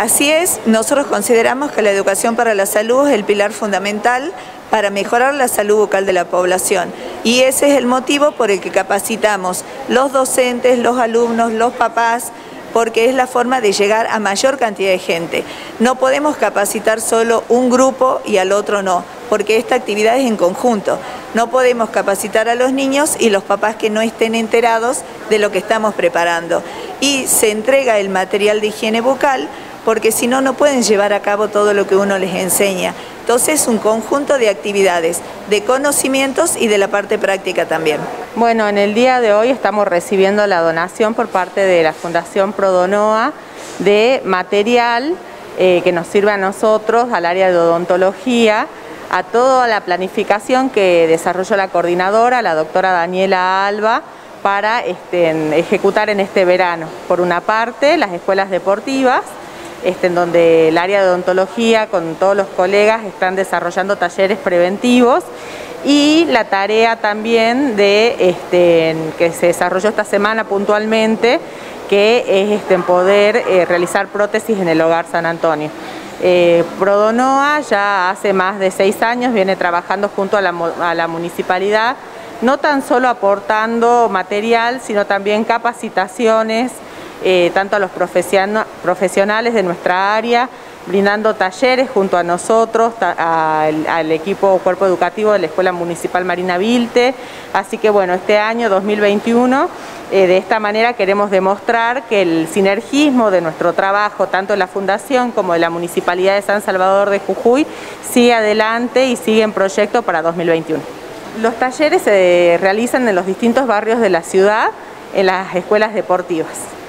Así es, nosotros consideramos que la educación para la salud es el pilar fundamental para mejorar la salud bucal de la población. Y ese es el motivo por el que capacitamos los docentes, los alumnos, los papás, porque es la forma de llegar a mayor cantidad de gente. No podemos capacitar solo un grupo y al otro no, porque esta actividad es en conjunto. No podemos capacitar a los niños y los papás que no estén enterados de lo que estamos preparando. Y se entrega el material de higiene bucal, porque si no, no pueden llevar a cabo todo lo que uno les enseña. Entonces es un conjunto de actividades, de conocimientos y de la parte práctica también. Bueno, en el día de hoy estamos recibiendo la donación por parte de la Fundación Prodonoa de material que nos sirve a nosotros, al área de odontología, a toda la planificación que desarrolló la coordinadora, la doctora Daniela Alba, para ejecutar en este verano. Por una parte, las escuelas deportivas, en donde el área de odontología con todos los colegas están desarrollando talleres preventivos, y la tarea también de que se desarrolló esta semana puntualmente, que es poder realizar prótesis en el Hogar San Antonio. Prodonoa ya hace más de 6 años viene trabajando junto a la municipalidad, no tan solo aportando material, sino también capacitaciones, tanto a los profesionales de nuestra área, brindando talleres junto a nosotros, al equipo cuerpo educativo de la Escuela Municipal Marina Vilte. Así que bueno, este año 2021, de esta manera queremos demostrar que el sinergismo de nuestro trabajo, tanto de la Fundación como de la Municipalidad de San Salvador de Jujuy, sigue adelante y sigue en proyecto para 2021. Los talleres se realizan en los distintos barrios de la ciudad, en las escuelas deportivas.